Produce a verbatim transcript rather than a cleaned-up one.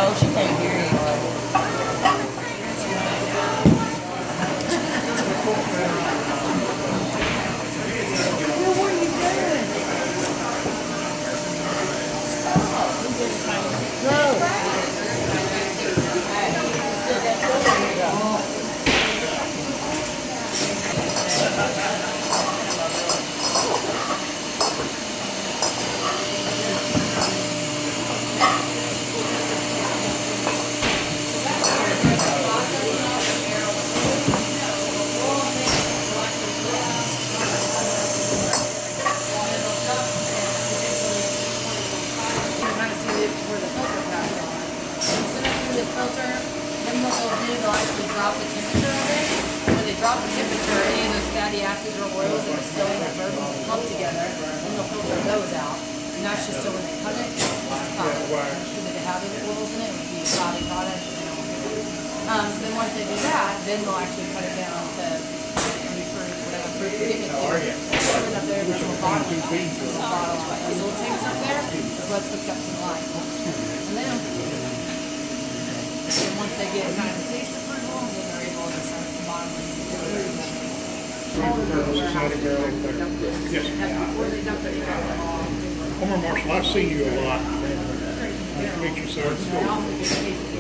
No, she can't hear you. Filter, then what they'll do, they'll actually drop the temperature of it. And when they drop the temperature, any of those fatty acids or oils that are still in that bourbon will clump together, and they'll filter those out. And that's just so when they cut it, it's fine. Because if they have any oils in it, it would be a cloudy product. And they don't want it. Um, so then once they do that, then they'll actually cut it down to proof, whatever proof you give it to. Put it up there, there's a little bottle tanks, there's a bottle, like these little tanks up there, is what's hooked up to the line. And then And once they get kind of a taste approval, then they're able to start the bottom and get the Homer Marshall, I've seen you a lot. Nice to meet you, sir.